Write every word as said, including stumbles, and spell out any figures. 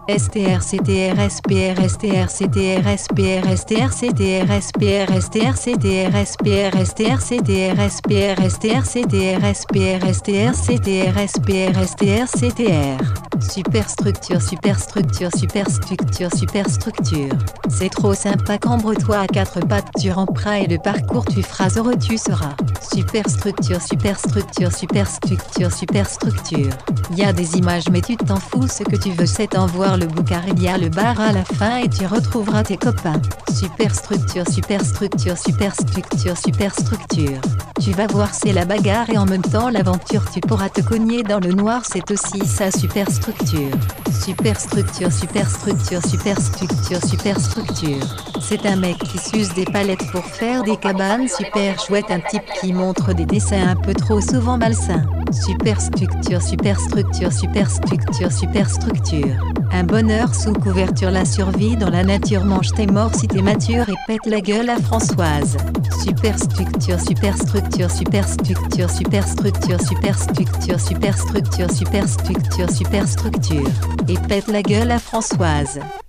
S T R C T R S P R S T R C T R S P R S T R C T R S P R S T R C T R S P R S T R C T R S P R S T R C T R S P R S T R C T R S P R S T R C T R. Superstructure, superstructure, superstructure, superstructure. C'est trop sympa, cambre-toi à quatre pattes, tu ramperas et le parcours tu feras heureux tu seras. Superstructure, superstructure, superstructure, superstructure. Y a des images mais tu t'en fous, ce que tu veux c'est en voir le boucar, il y a le bar à la fin et tu retrouveras tes copains. Superstructure, superstructure, superstructure, superstructure. Tu vas voir c'est la bagarre et en même temps l'aventure, tu pourras te cogner dans le noir, c'est aussi ça superstructure. Superstructure, superstructure, superstructure, superstructure. C'est un mec qui s'use des palettes pour faire des cabanes super chouette, un type qui montre des dessins un peu trop souvent malsains. Superstructure, superstructure, superstructure, superstructure. Un bonheur sous couverture, la survie dans la nature, mange tes morts si t'es mature et pète la gueule à Françoise. Superstructure, superstructure, superstructure, superstructure, superstructure, superstructure, superstructure, superstructure. Et pète la gueule à Françoise.